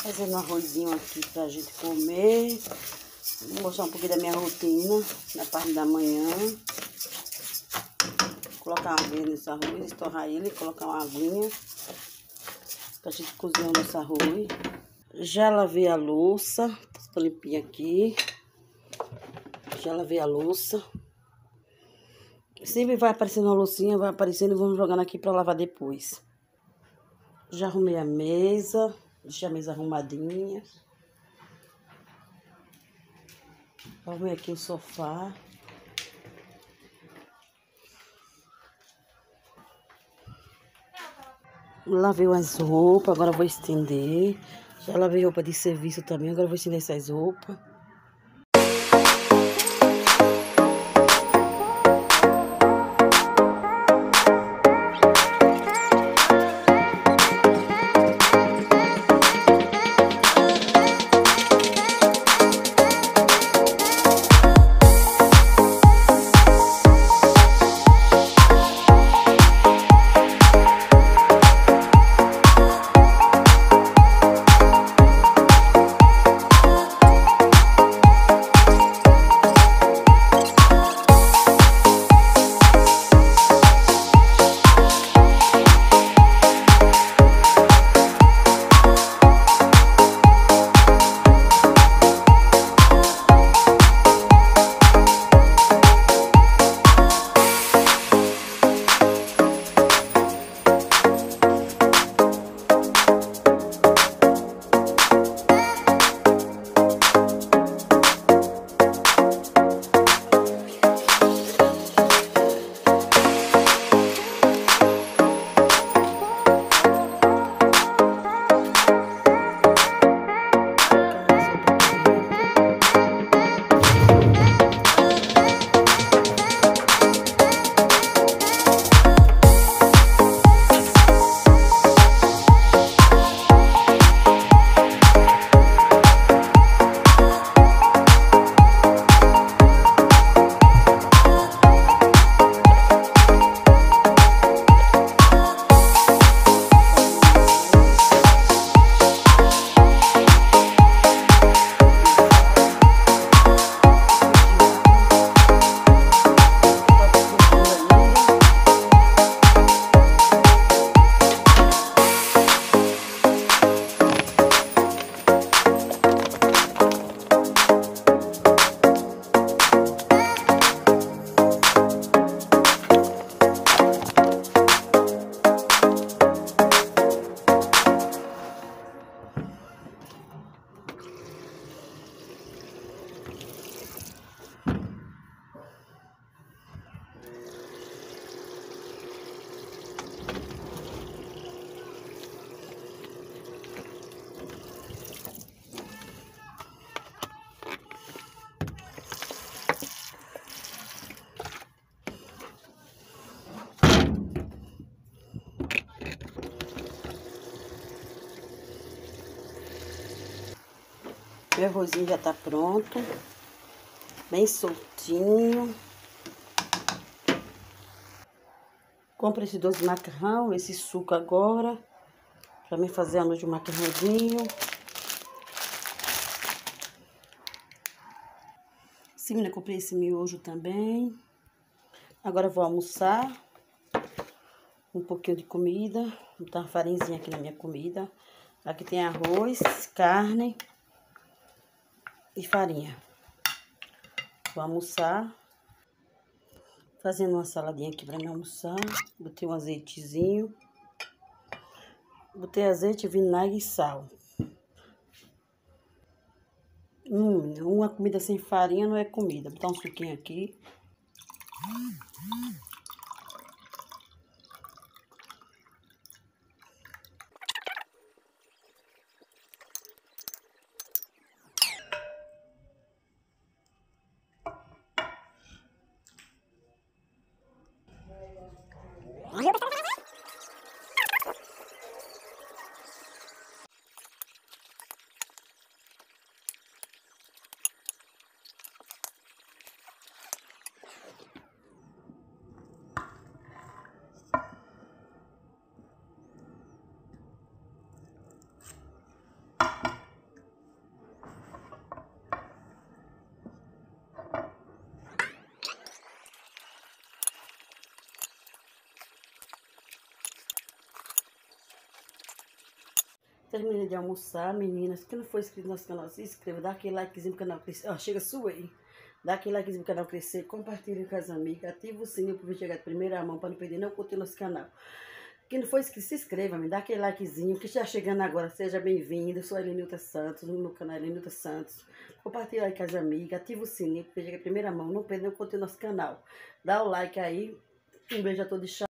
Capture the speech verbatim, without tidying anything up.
Fazendo um arrozinho aqui pra gente comer. Vou mostrar um pouquinho da minha rotina na parte da manhã. Colocar uma aguinha nesse arroz, estourar ele, colocar uma aguinha pra gente cozinhar o nosso arroz. Já lavei a louça, tô limpinha aqui. Já lavei a louça. Sempre vai aparecendo uma loucinha, vai aparecendo e vamos jogando aqui pra lavar depois. Já arrumei a mesa, deixei a mesa arrumadinha. Arrumei aqui o sofá. Lavei as roupas, agora vou estender. Já lavei roupa de serviço também, agora vou estender essas roupas. Meu arrozinho já tá pronto, bem soltinho. Compre esse doce de macarrão, esse suco agora, pra mim fazer a noite de macarrãozinho. Sim, né? Comprei esse miojo também. Agora eu vou almoçar. Um pouquinho de comida. Vou botar uma farinhazinha aqui na minha comida. Aqui tem arroz, carne e farinha. Vou almoçar. Fazendo uma saladinha aqui pra mim almoçar. Botei um azeitezinho. Botei azeite, vinagre e sal. Hum, uma comida sem farinha não é comida. Vou botar um suquinho aqui. terminei de almoçar, meninas. Quem não for inscrito no nosso canal, se inscreva, dá aquele likezinho pro canal crescer. Ó, chega, suei. Dá aquele likezinho pro canal crescer, compartilha com as amigas, ativa o sininho para chegar de primeira mão, para não perder nenhum conteúdo no nosso canal. Quem não for inscrito, se inscreva, me dá aquele likezinho, que está chegando agora, seja bem-vindo. Eu sou a Elenilta Santos, no meu canal Elenilta Santos. Compartilha aí com as amigas, ativa o sininho para chegar de primeira mão, não perder nenhum conteúdo no nosso canal. Dá o like aí, um beijo a todos.